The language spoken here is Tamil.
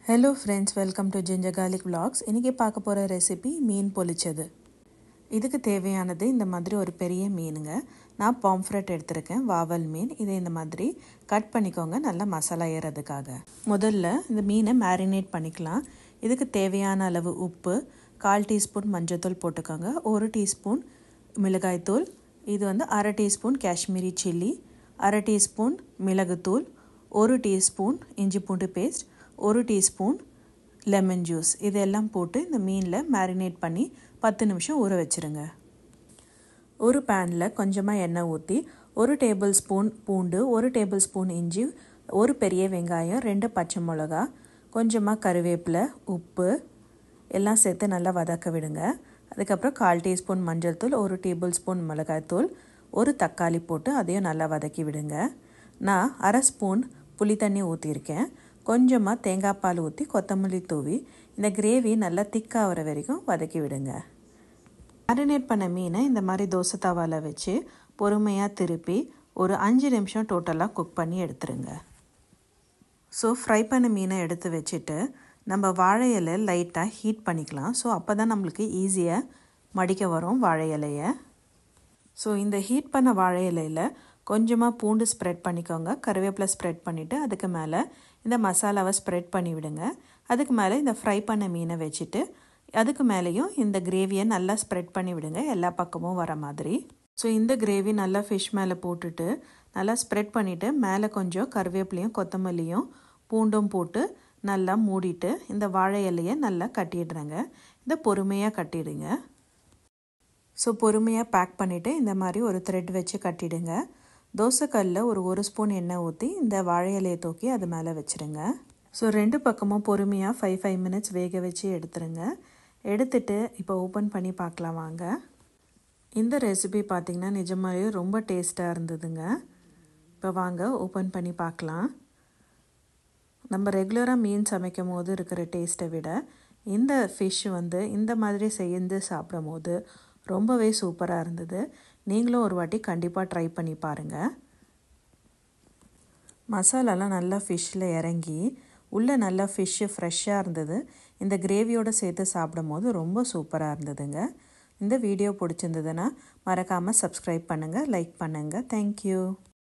Hello friends, welcome to Ginger Garlic Vlogs. இன்னைக்கு பார்க்க போற ரெசிபி மீன் பொரிச்சது. இதுக்கு தேவையானது இந்த மாதிரி ஒரு பெரிய மீனுங்க. நான் பாம்ஃப்ரெட் எடுத்துர்க்கேன், வாவல் மீன். இதை இந்த மாதிரி கட் பண்ணிக்கோங்க நல்ல மசாலா ஏறதுக்காக. முதல்ல இந்த மீனை மேரினேட் பண்ணிக்கலாம். இதுக்கு தேவையான அளவு உப்பு, 1/4 டீஸ்பூன் மஞ்சள்தூள் போட்டுக்கோங்க, 1 டீஸ்பூன் மிளகாய்த்தூள், இது வந்து 1/2 டீஸ்பூன் காஷ்மீரி சில்லி, 1/2 டீஸ்பூன் மிளகுத்தூள், 1 டீஸ்பூன் இஞ்சி பூண்டு பேஸ்ட், 1 டீஸ்பூன் லெமன் ஜூஸ் இதெல்லாம் போட்டு இந்த மீனில் மேரினேட் பண்ணி 10 நிமிஷம் ஊற வச்சுருங்க. ஒரு பேனில் கொஞ்சமாக எண்ணெய் ஊற்றி 1 டேபிள் ஸ்பூன் பூண்டு, 1 டேபிள் ஸ்பூன் இஞ்சி, 1 பெரிய வெங்காயம், 2 பச்சை மிளகா, கொஞ்சமாக கருவேப்பிலை, உப்பு எல்லாம் சேர்த்து நல்லா வதக்க விடுங்க. அதுக்கப்புறம் 1/4 டீஸ்பூன் மஞ்சள் தூள், 1 டேபிள் ஸ்பூன் மிளகாய்த்தூள், 1 தக்காளி போட்டு அதையும் நல்லா வதக்கி விடுங்க. நான் 1/2 ஸ்பூன் புளி தண்ணி ஊற்றிருக்கேன். கொஞ்சமாக தேங்காய் பால் ஊற்றி கொத்தமல்லி தூவி இந்த கிரேவி நல்லா திக்காகிற வரைக்கும் வதக்கி விடுங்க. மேரினேட் பண்ண மீனை இந்த மாதிரி தோசை தவாவில் வச்சு பொறுமையாக திருப்பி ஒரு 5 நிமிஷம் டோட்டலாக குக் பண்ணி எடுத்துருங்க. ஸோ ஃப்ரை பண்ண மீனை எடுத்து வச்சுட்டு நம்ம வாழை இலை லைட்டாக ஹீட் பண்ணிக்கலாம். ஸோ அப்போ தான் நம்மளுக்கு ஈஸியாக மடிக்க வரும் வாழை இலையை. ஸோ இந்த ஹீட் பண்ண வாழை இலையில் கொஞ்சமாக பூண்டு ஸ்ப்ரெட் பண்ணிக்கோங்க, கருவேப்பிலை ஸ்ப்ரெட் பண்ணிவிட்டு அதுக்கு மேலே இந்த மசாலாவை ஸ்ப்ரெட் பண்ணி விடுங்க. அதுக்கு மேலே இந்த ஃப்ரை பண்ண மீனை வச்சுட்டு அதுக்கு மேலேயும் இந்த கிரேவியை நல்லா ஸ்ப்ரெட் பண்ணி விடுங்க, எல்லா பக்கமும் வர மாதிரி. ஸோ இந்த கிரேவி நல்லா ஃபிஷ் மேலே போட்டுட்டு நல்லா ஸ்ப்ரெட் பண்ணிவிட்டு மேலே கொஞ்சம் கருவேப்பிலையும் கொத்தமல்லியும் பூண்டும் போட்டு நல்லா மூடிட்டு இந்த வாழை இலையை நல்லா கட்டிடுறேங்க. இதை பொறுமையாக கட்டிடுங்க. ஸோ பொறுமையாக பேக் பண்ணிவிட்டு இந்த மாதிரி ஒரு த்ரெட் வச்சு கட்டிடுங்க. தோசைக்கல்லில் ஒரு ஸ்பூன் எண்ணெய் ஊற்றி இந்த வாழை இலையை தூக்கி அது மேலே வச்சுருங்க. ஸோ 2 பக்கமும் பொறுமையாக 5 மினிட்ஸ் வேக வச்சு எடுத்துருங்க. எடுத்துட்டு இப்போ ஓப்பன் பண்ணி பார்க்கலாம் வாங்க. இந்த ரெசிபி பார்த்திங்கன்னா நிஜமாவே ரொம்ப டேஸ்ட்டாக இருந்ததுங்க. இப்போ வாங்க ஓப்பன் பண்ணி பார்க்கலாம். நம்ம ரெகுலராக மீன் சமைக்கும் போது இருக்கிற டேஸ்ட்டை விட இந்த ஃபிஷ் வந்து இந்த மாதிரி செஞ்சு சாப்பிடும் போது ரொம்பவே சூப்பராக இருந்தது. நீங்களும் ஒரு வாட்டி கண்டிப்பாக ட்ரை பண்ணி பாருங்கள். மசாலாலாம் நல்லா ஃபிஷ்ஷில் இறங்கி உள்ளே நல்லா ஃபிஷ்ஷு ஃப்ரெஷ்ஷாக இருந்தது. இந்த கிரேவியோடு சேர்த்து சாப்பிடும் போது ரொம்ப சூப்பராக இருந்ததுங்க. இந்த வீடியோ பிடிச்சிருந்ததுன்னா மறக்காமல் சப்ஸ்கிரைப் பண்ணுங்கள், லைக் பண்ணுங்கள். தேங்க்யூ.